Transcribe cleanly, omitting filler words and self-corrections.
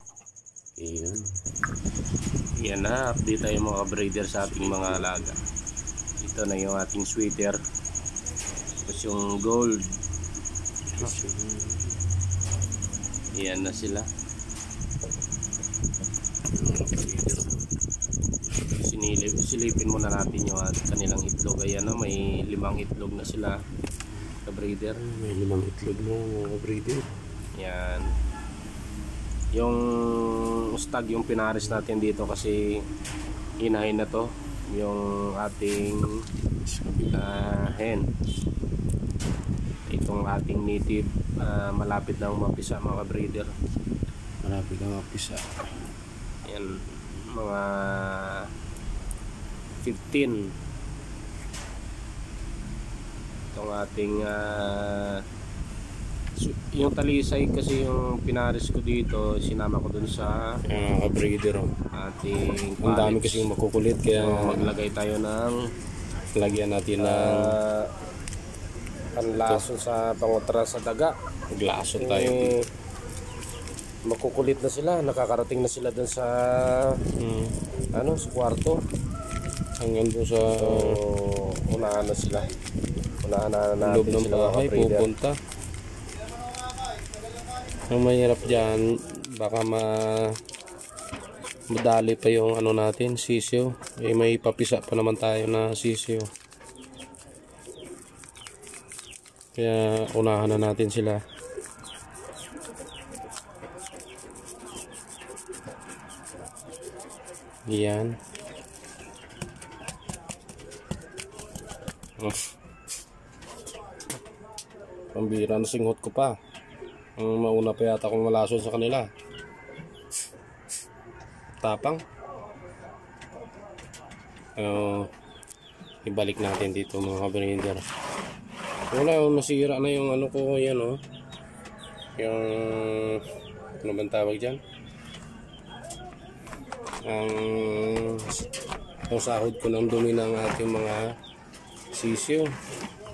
Ayan. Yan na, update tayo mga breeder sa ating mga alaga. Ito na yung ating sweater. Tapos yung gold. Yan na sila. Silipin muna natin yung kanilang itlog. Ayan na, may 5 itlog na sila sa breeder. May 5 itlog na mga breeder. Yan. Yung stag yung pinaris natin dito kasi inahin na to yung ating hen. Itong ating native malapit na mapisa mga breeder. Malapit na mapisa. Yan, mga 15. Itong ating yung talisay kasi yung pinaris ko dito, sinama ko dun sa breeder ating ang dami kasi makukulit kaya maglagay tayo ng lagyan natin ng panlason sa pangutra sa daga. Maglason tayo. Makukulit na sila, nakakarating na sila dun sa sa kwarto. Hanggang doon sa unahan na sila. Unahan na natin loob ng sila bahay pupunta. Ang mahirap dyan, baka madali pa yung ano natin, sisiyo. May papisa pa naman tayo na sisiyo. Kaya unahan na natin sila. Yan. Pambira na singhot ko pa. Mauna pa yata akong malason sa kanila. Tapang. Ibalik natin dito mga breeder. Wala, nasira na yung ano ko yan yung ano bang tawag dyan? Ang sahod ko ng dumi ng ating mga sisiyo.